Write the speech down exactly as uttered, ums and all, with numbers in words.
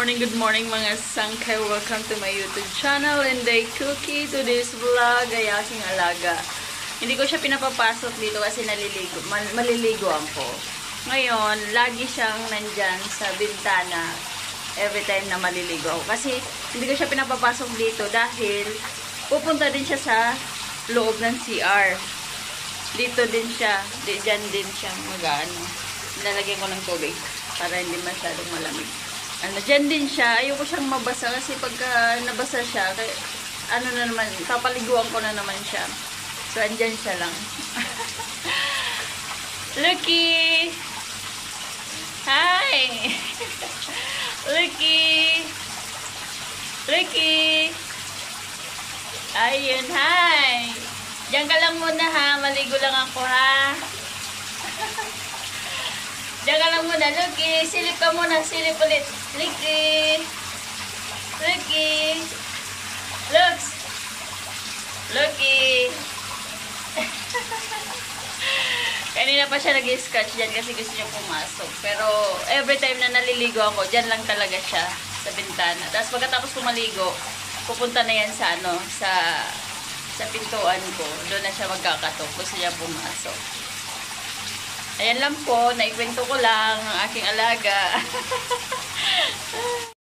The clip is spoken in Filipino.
morning, good morning mga sangkay. Welcome to my YouTube channel and day cookie. To this vlog ay aking alaga. Hindi ko siya pinapapasok dito kasi naliligo, mal maliligo ako. Ngayon, lagi siyang nandyan sa bintana every time na maliligo ako. Kasi hindi ko siya pinapapasok dito dahil pupunta din siya sa loob ng C R. Dito din siya, di, dyan din siya mag-ano. Nalagyan ko ng tubig para hindi masyadong malamig. Ano, dyan din siya. Ayoko siyang mabasa kasi pagka nabasa siya, kaya, ano na naman, papaliguan ko na naman siya. So, andyan siya lang. Lucky! Hi! Lucky! Lucky! Ayun, hi! Diyan ka lang muna ha, maligo lang ako ha. Diyan ka lang muna, Lucky. Silip ka muna, silip ulit. Lucky. Lucky. Looks. Lucky. Kanina pa siya nag-scratch dyan kasi gusto niya pumasok. Pero every time na naliligo ako, dyan lang talaga siya sa bintana. Tapos pagkatapos ko maligo, pupunta na yan sa ano, sa sa pintuan ko. Doon na siya magkakatok. Gusto niya pumasok. Ayan lang po, naikwento ko lang ang aking alaga.